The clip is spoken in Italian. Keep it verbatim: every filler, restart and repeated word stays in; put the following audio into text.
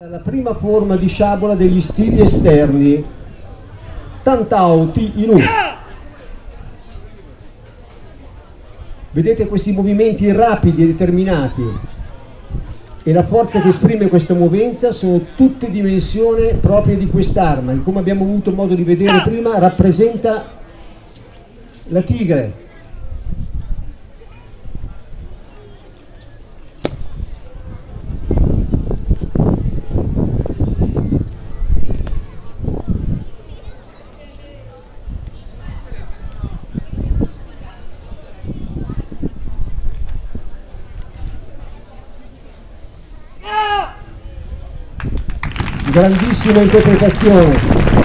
La prima forma di sciabola degli stili esterni, Tantao Ti Inu. Vedete questi movimenti rapidi e determinati e la forza che esprime questa movenza sono tutte dimensioni proprie di quest'arma, che come abbiamo avuto modo di vedere prima rappresenta la tigre. Grandissima interpretazione.